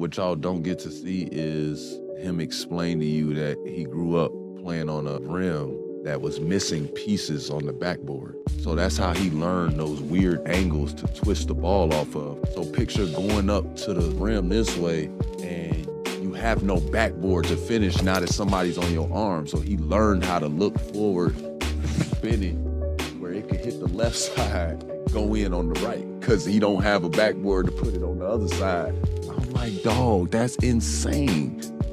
What y'all don't get to see is him explain to you that he grew up playing on a rim that was missing pieces on the backboard. So that's how he learned those weird angles to twist the ball off of. So picture going up to the rim this way and you have no backboard to finish now that somebody's on your arm. So he learned how to look forward, spin it, where it could hit the left side, go in on the right, because he don't have a backboard to put it on the other side. I'm like, dog, that's insane.